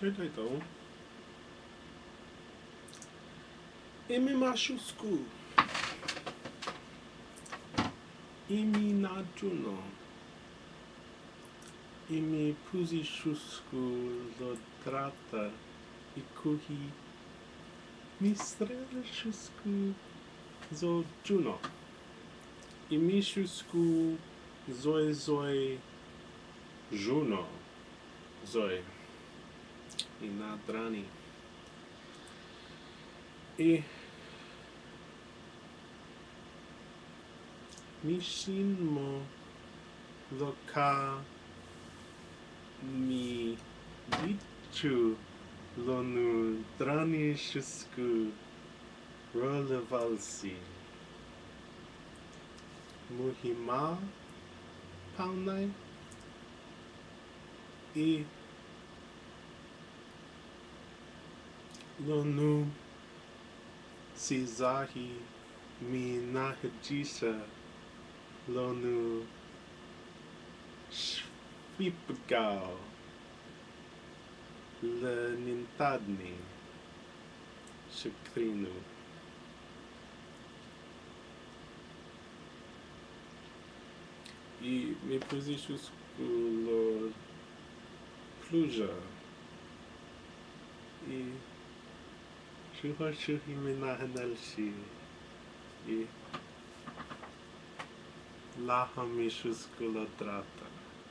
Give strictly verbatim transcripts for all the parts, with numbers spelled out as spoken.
então. Imi mashusku. Imi najuno. Imi pusishusku lodrata. Ikuhi mistrelshusku zo juno. Imi shusku zoe zoe juno. Zoe. Inadrani. E Mishin mo loka mi bichu lonu drani shusku rolevalsi. Muhima paunai e lonu Sizahi mi nahajisa lonu shvipgao le nintadni shakrinu. E me positions lo pluja e Shuha shuhi minahanalshi e laha mishuscula trata.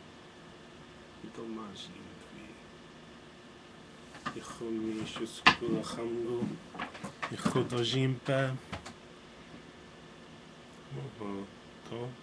Domaji e humi shuscula hamgu e hudojimpe. To